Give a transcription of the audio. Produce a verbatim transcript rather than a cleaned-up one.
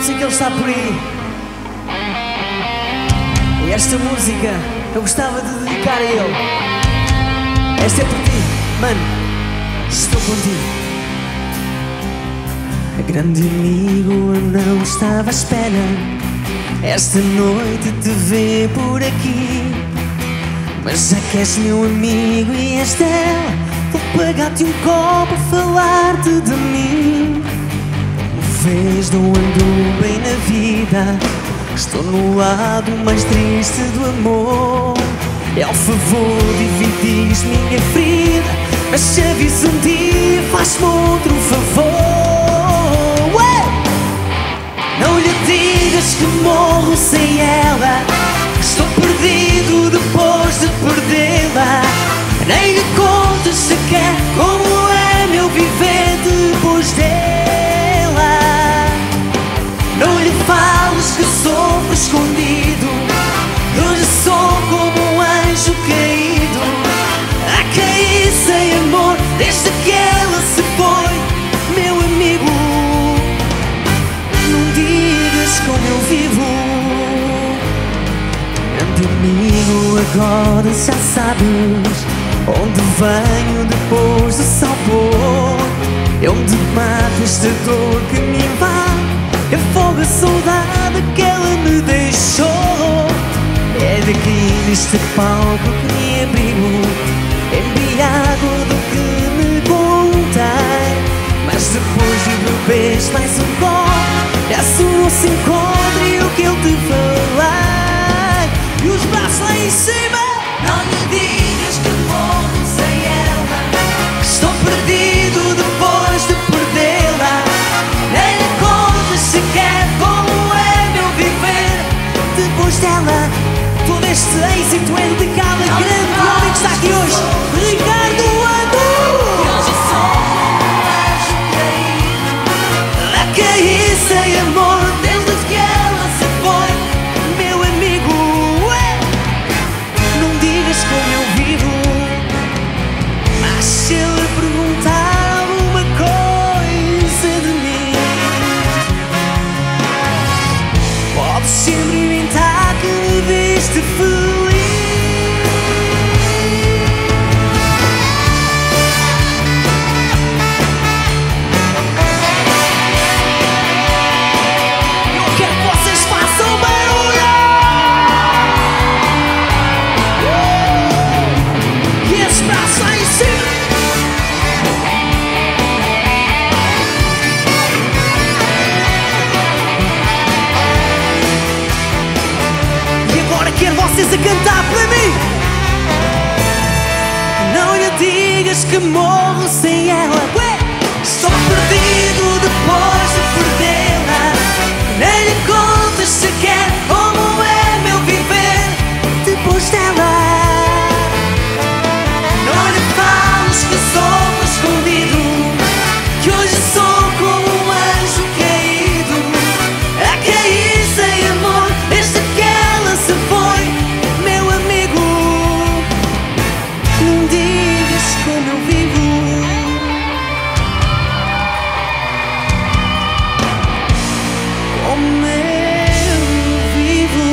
sei que ele está por aí. E esta música eu gostava de dedicar a ele. Esta é por ti, mano. Estou contigo. Grande amigo, eu não estava à espera esta noite te ver por aqui. Mas já que és meu amigo e és dela, vou pagar-te um copo a falar-te de mim. Vês, não ando bem na vida, estou no lado mais triste do amor. É ao favor, dividis minha ferida, mas se aviso um dia, faz-me outro favor. Ué! Não lhe digas que morro sem ela, estou perdido depois de perdê-la. Nem lhe contes sequer como é meu viver depois dela. Não lhe fales que sofro escondido, hoje sou como um anjo caído, a cair sem amor desde que ela se foi, meu amigo. Não digas como eu vivo, grande amigo, agora já sabes onde venho depois do sol pôr. É onde mato esta dor que me invade, afoga a saudade que ela me deixou. É daqui neste palco que me abrigo, embriago do que me contei. Mas depois de beberes mais um copo, peço não se encontre o que eu te falei. E os braços lá em cima. Não lhe digas que morro sem ela, Estou perdido depois de perdê-la. Nem lhe contas sequer como é meu viver depois dela. Todo este êxito é dedicado a grande homem que está aqui hoje, Ricardo hoje Anjo. sou como um anjo caído, A cair sem amor desde que ela se foi, meu amigo. Ué! Não digas como eu vivo, mas se ele perguntar alguma coisa de mim, podes sempre inventar que me viste feliz. Eu quero que vocês façam barulho. Uh! E esse braço lá em cima. E agora quero vocês a cantar para mim. Não lhe digas que morro sem ela. Ué! Estou perdido depois de perdê-la. Nem lhe contas sequer como é meu viver depois dela. Não lhe fales que sofro escondido, que hoje sou como um anjo caído, a cair sem amor desde que ela se foi, meu amigo. Não digas como eu vivo, como eu vivo.